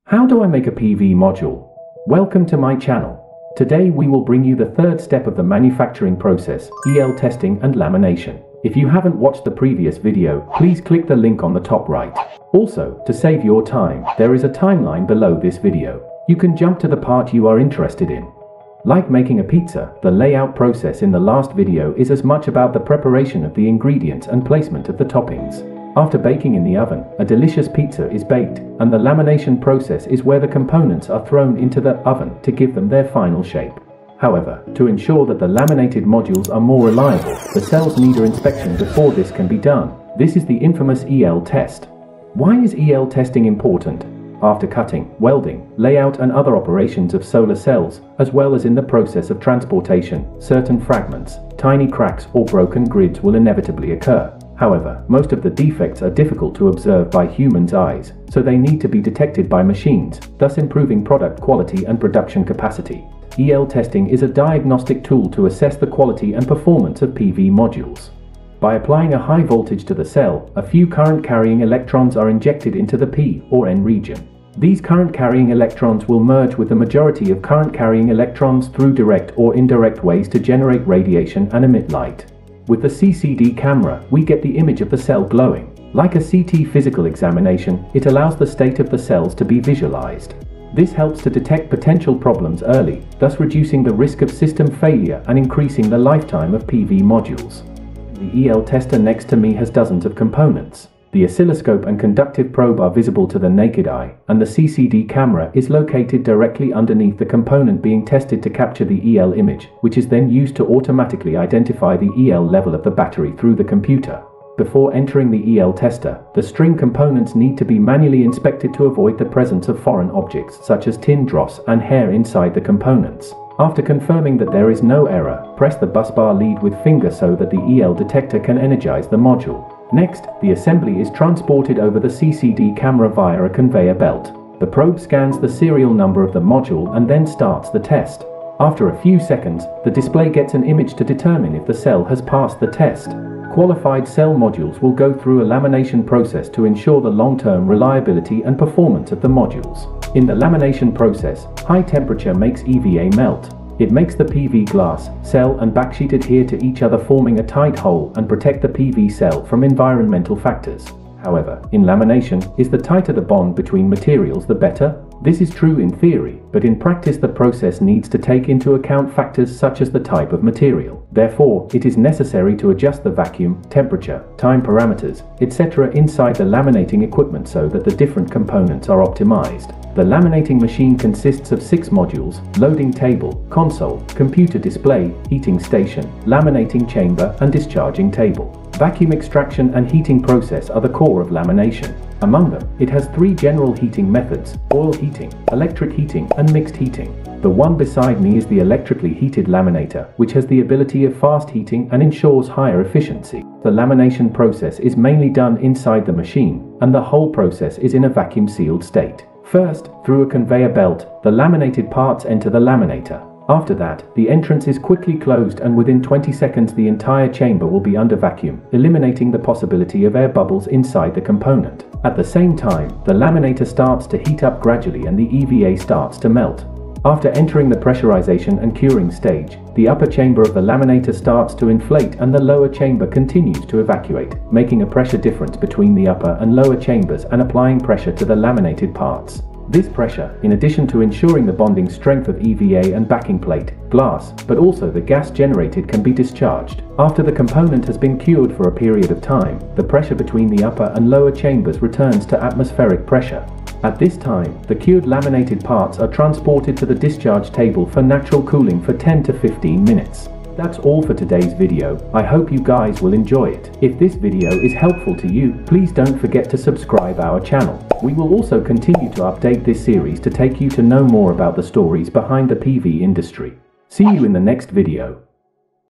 How do I make a PV module? Welcome to my channel. Today we will bring you the third step of the manufacturing process, EL testing and lamination. If you haven't watched the previous video, please click the link on the top right. Also, to save your time, there is a timeline below this video. You can jump to the part you are interested in. Like making a pizza, the layout process in the last video is as much about the preparation of the ingredients and placement of the toppings. After baking in the oven, a delicious pizza is baked, and the lamination process is where the components are thrown into the oven to give them their final shape. However, to ensure that the laminated modules are more reliable, the cells need an inspection before this can be done. This is the infamous EL test. Why is EL testing important? After cutting, welding, layout and other operations of solar cells, as well as in the process of transportation, certain fragments, tiny cracks or broken grids will inevitably occur. However, most of the defects are difficult to observe by humans' eyes, so they need to be detected by machines, thus improving product quality and production capacity. EL testing is a diagnostic tool to assess the quality and performance of PV modules. By applying a high voltage to the cell, a few current-carrying electrons are injected into the P or N region. These current-carrying electrons will merge with the majority of current-carrying electrons through direct or indirect ways to generate radiation and emit light. With the ccdcamera, we get the image of the cell glowing. Like a CT physical examination, it allows the state of the cells to be visualized. This helps to detect potential problems early, thus reducing the risk of system failure and increasing the lifetime of PV modules. The EL tester next to me has dozens of components. The oscilloscope and conductive probe are visible to the naked eye, and the CCD camera is located directly underneath the component being tested to capture the EL image, which is then used to automatically identify the EL level of the battery through the computer. Before entering the EL tester, the string components need to be manually inspected to avoid the presence of foreign objects such as tin dross and hair inside the components. After confirming that there is no error, press the busbar lead with finger so that the EL detector can energize the module. Next, the assembly is transported over the CCD camera via a conveyor belt. The probe scans the serial number of the module and then starts the test. After a few seconds, the display gets an image to determine if the cell has passed the test. Qualified cell modules will go through a lamination process to ensure the long-term reliability and performance of the modules. In the lamination process, high temperature makes EVA melt. It makes the PV glass, cell and backsheet adhere to each other, forming a tight hole and protect the PV cell from environmental factors. However, in lamination, the tighter the bond between materials the better. This is true in theory, but in practice the process needs to take into account factors such as the type of material. Therefore, it is necessary to adjust the vacuum, temperature, time parameters, etc. inside the laminating equipment so that the different components are optimized. The laminating machine consists of 6 modules: loading table, console, computer display, heating station, laminating chamber and discharging table. Vacuum extraction and heating process are the core of lamination. Among them, it has 3 general heating methods: oil heating, electric heating and mixed heating. The one beside me is the electrically heated laminator, which has the ability of fast heating and ensures higher efficiency. The lamination process is mainly done inside the machine, and the whole process is in a vacuum-sealed state. First, through a conveyor belt, the laminated parts enter the laminator. After that, the entrance is quickly closed and within 20 seconds the entire chamber will be under vacuum, eliminating the possibility of air bubbles inside the component. At the same time, the laminator starts to heat up gradually and the EVA starts to melt. After entering the pressurization and curing stage, the upper chamber of the laminator starts to inflate and the lower chamber continues to evacuate, making a pressure difference between the upper and lower chambers and applying pressure to the laminated parts. This pressure, in addition to ensuring the bonding strength of EVA and backing plate, glass, but also the gas generated, can be discharged. After the component has been cured for a period of time, the pressure between the upper and lower chambers returns to atmospheric pressure. At this time, the cured laminated parts are transported to the discharge table for natural cooling for 10 to 15 minutes. That's all for today's video. I hope you guys will enjoy it. If this video is helpful to you, please don't forget to subscribe our channel. We will also continue to update this series to take you to know more about the stories behind the PV industry. See you in the next video.